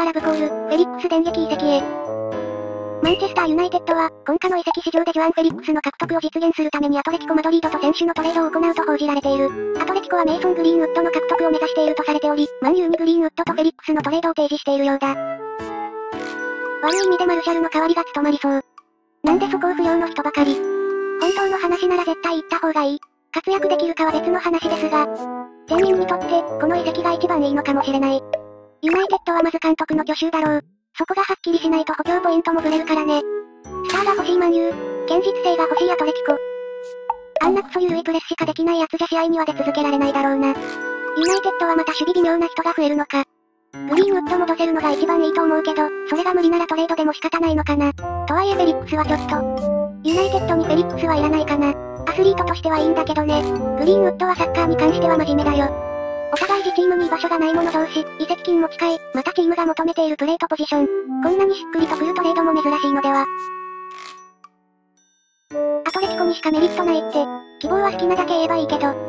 ラブコール、フェリックス電撃移籍へ。マンチェスターユナイテッドは、今夏の移籍市場でジョアン・フェリックスの獲得を実現するためにアトレティコ・マドリードと選手のトレードを行うと報じられている。アトレティコはメイソン・グリーンウッドの獲得を目指しているとされており、マンユーにグリーンウッドとフェリックスのトレードを提示しているようだ。悪い意味でマルシャルの代わりが務まりそう。なんでそこを不要の人ばかり。本当の話なら絶対言った方がいい。活躍できるかは別の話ですが、全員にとって、この移籍が一番いいのかもしれない。ユナイテッドはまず監督の去就だろう。そこがはっきりしないと補強ポイントもブレるからね。スターが欲しいマンユー、堅実性が欲しいアトレティコ。あんなクソ緩いプレスしかできないやつじゃ試合には出続けられないだろうな。ユナイテッドはまた守備微妙な人が増えるのか。グリーンウッド戻せるのが一番いいと思うけど、それが無理ならトレードでも仕方ないのかな。とはいえフェリックスはちょっと。ユナイテッドにフェリックスはいらないかな。アスリートとしてはいいんだけどね。グリーンウッドはサッカーに関しては真面目だよ。お互い自チームに居場所がない者同士、移籍金も近い、またチームが求めているプレートポジション。こんなにしっくりとくるトレードも珍しいのでは。アトレティコにしかメリットないって、希望は好きなだけ言えばいいけど、